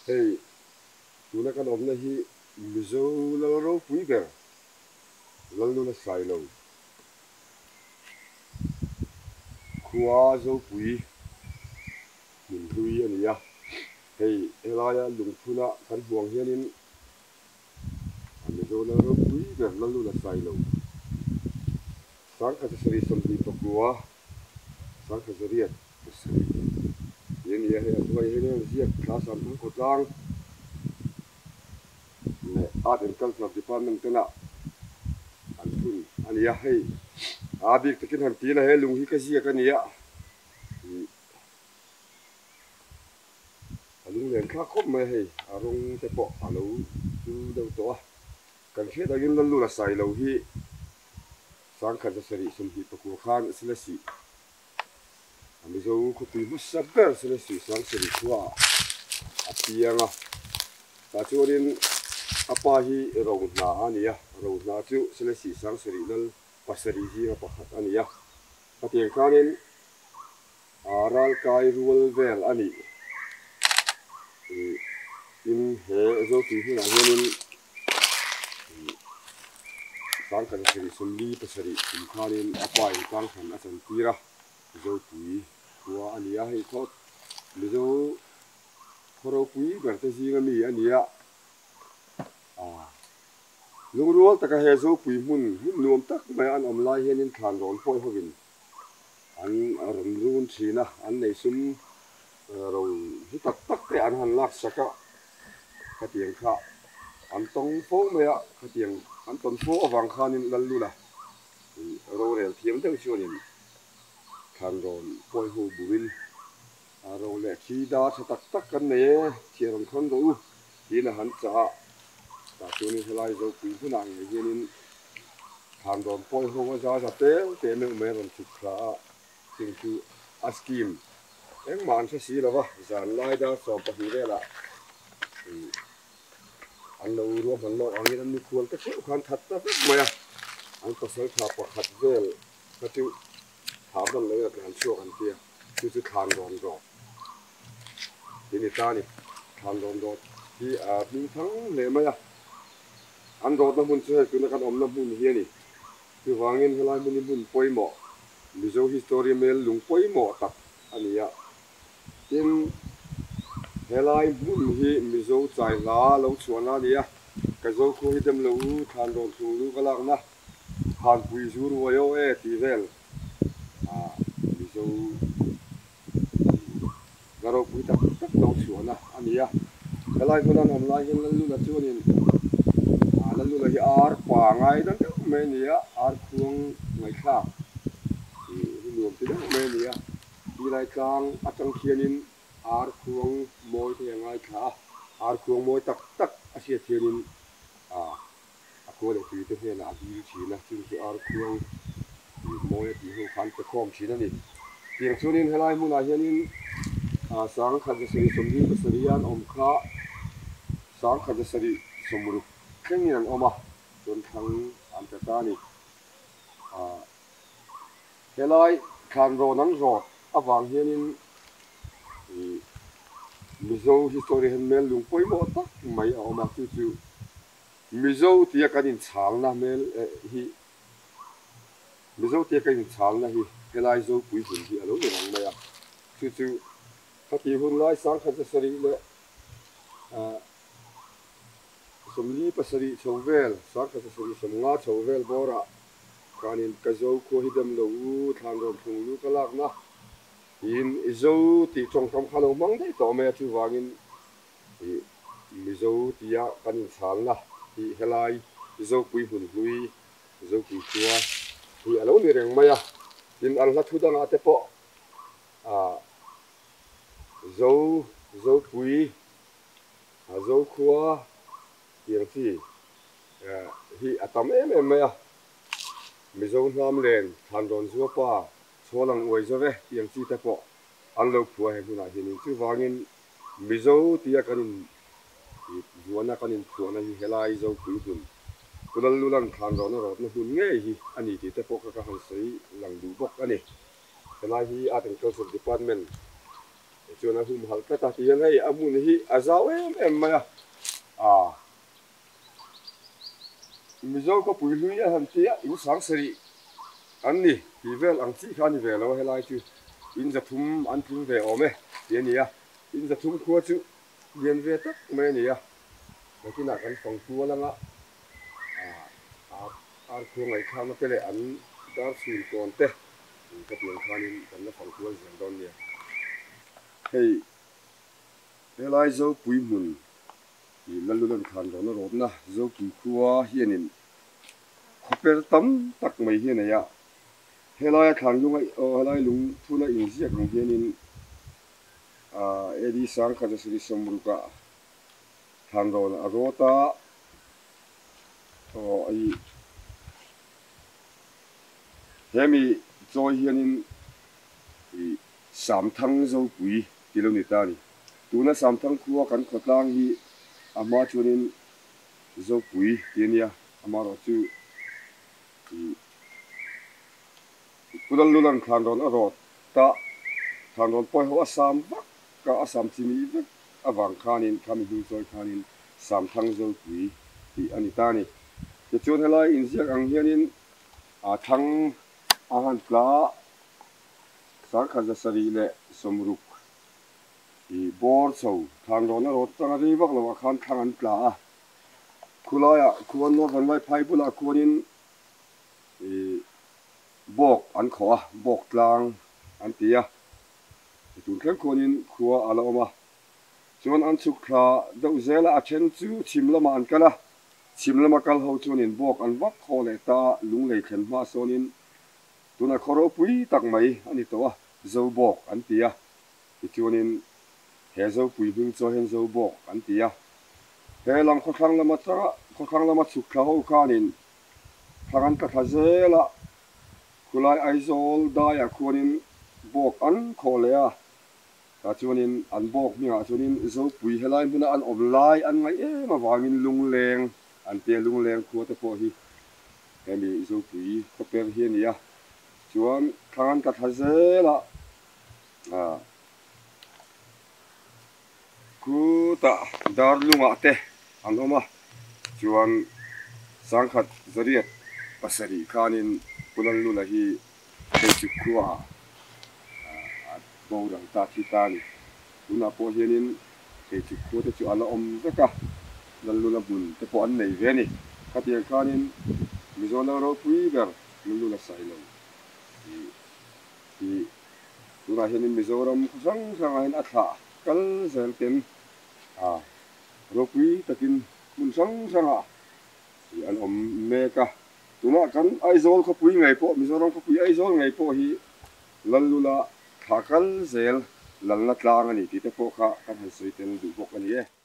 Hey, tuna kan om na hi mizo lalaro pui ber lalu na sai lo khua zo pui min hui ani ya hey elaya lung phuna kan buang hianin mizo lalaro pui ber lalu na sai lo sang ka sari som hi pakua sang ka zariat sari yen ya he atwai he ne zia class am ko tang ne art and culture department tena an thun ani ya hey abik takin han tina he lung hi ka zia ka ni ya lung len kha khop mai hei arong te po alo chu deuh to a kan khet agin lalu la sai lo hi sang kha sari sum hi paku khan silasi ami zo khu pi mu saber silasi sang sari khua apianga ta churin apa hi ro na ania ro na chu silasi sang sari nal pasari hi pa khat ania patien khanin aral kai rual vel ani in he zo ti hu na hianin sang kan sari sumli pasari in khanin apai tang khan asan tira zo tui tua ania hei thot mi zo khoro pui berte zinga mi ania lung rual taka he zo pui mun nuam tak mai an om lai hianin than ron poi hovin an ron run thina an nei sum ro hi tak tak te an han lak saka ka tiang kha an tong fo me a ka tiang an ton fo awang khanin lalu la ro rel thiam deuh chuanin khan ron poi ho buin a ro le khi da tha tak tak kan ne thiaron khon ro hina han cha ta chuanin helai zo pui hunang hianin khan ron poi ho wa za te me me ron thuk kha ting chu askim eng man sa si lawa zan lai da so pa hi vela an lo ru man lo angin an mi khul ka chu khan that ta maya an pasal tha pa khat vel ka chu thả ban lấy cái hàng chuột hàng kia chứ than đòn rồi thì người ta này than đòn rồi thì bình thắng lệ mấy à ăn rồi nó muốn chơi cứ nó ăn ôm nó muốn hiền này thì vàng in hay là muốn quay mỏ ví dụ history mail lùng quay mỏ tập anh ấy à tin hay là muốn hi ví dụ trái lá lâu chuan lá đi à cái dấu khu hi dem lâu than đòn thùng lu cái lạc na than bùi rú rồi ô thì vel zo garo pui tak tak lo chuana ania kalai hunan om lai hin lalu la chuanin lalu la hi ar pa ngai dan me nia ar khuang ngai kha hi nuam ti me nia hi lai tlang atang khianin ar khuang moi te ngai kha ar khuang moi tak tak asia thianin a ko le pi te he na di chi na chu ar khuang moi ti ho khan te khom chi na ni tiếng chuanin helai hmuna hianin sang khat sari somni pasarian om kha sang khat sari somru khengin an oma chon thang an ta ta ni helai khan ro nan ro awang hianin mizo history han mel lung poi mo tak mai a oma chu chu mizo tia kanin chal na mel hi mizo tia kanin chal na hi helai zo pui hun hi alo le rang maya chu chu khati hun lai sang khat sari le somli pasari chowel sang khat sari somnga chowel bora kanin kazo ko hidam lo u than ron thung lu kalak na in izo ti chong kam khalo mang dei to me chu wangin mizo tia kanin chal na hi helai izo pui hun hui izo pui tua hi alo le rang maya in al hlat hudang ate po zo zo pui zo khua tiang chi hi atam em ya mi zo nam len than ron zo pa cholang oi zo ve tiang chi te po an lo phua he huna hin chu wangin mi zo tia kanin zuana kanin thuana hi helai zo pui hun kunal lulan than ron ro na hun nge hi ani ti te po ka han sei lang du bok ani helai hi art and culture department cho nó hung hăng tất cả thì hiện nay amun hi azao em mà mizo có bùi lưới hẳn tia yếu sáng seri anh nè thì về ăn chỉ khăn về lâu hay lại chứ in giật thum ăn thum về ôm ấy tiền nhỉ in giật thum khua chứ tiền về tất mấy nhỉ mà khi nào ăn phòng khua lắm á ăn khua ngày khăm nó cái này ăn đã sủi còn tê cái tiền khăn in ăn nó phòng khua gì đó nhỉ hey cái lại dâu bùi mùn thì lần lần khăn đó nó rốt na dâu bùi khua hiền in khóc bé tắm tắc mấy hiền này à hay là khang dung ấy hay là lung thu là in gì cũng hiền in edi sang khá là sum ruka khang đó là rota ấy hemi joy hiền in sam thang dâu bùi thì lâu nita ni tu na sam thang khua kan khot lang hi ama chunin dâu bùi tiền ya ama rồi chu kudan lulan khan ron arot ta khan ron poi ho asam vak ka asam chimi vek awang khanin khami hu choi khanin sam thang zo pui ti anita ni ke chon helai in ziak ang hianin thang ahan pla sang khaza sari le somruk i bor chho khan ron arot tanga ri vak lawa khan thang an pla khulaya khuan no van lai phai bula khuanin bok an khaw bok tlang an tia tun khem khonin khua ala oma chuan an chuk kha deuh zela a then chu chimlama an kala chimlama kal ho chuanin bok an vak khaw le ta lung lei thlen hma sawnin tuna khoro pui tak mai ani to zo bok an tia chuanin he zo pui hung cho hen zo bok an tia he lang khang lama chuk kha ho khanin thangan ka thazela kulai aizol daya khuanin bok an kholea ta chuanin an bok minga chuanin zo pui helai huna an omlai an ngai ma wangin lungleng an te lungleng khu te pho hi hemi zo pui khoper hi nia chuan thangan ka thazela ku ta dar lunga te an oma chuan sangkhat zariat pasari khanin kulan lula hi techu khua borang ta thitani tuna po hianin techu khua te chu ala om zaka lan lula bun te po an nei ve ni khatian khanin mizona ro pui ber lula sailo i tuna hianin mizoram khusang sang hin atha kal zel ten ro pui takin mun sang sanga an om meka tuna kan aizol kho pui ngai po mizoram kho pui aizol ngai po hi lalula thakal zel lalna tlang ani ti te po kha kan han soi ten du bok ani e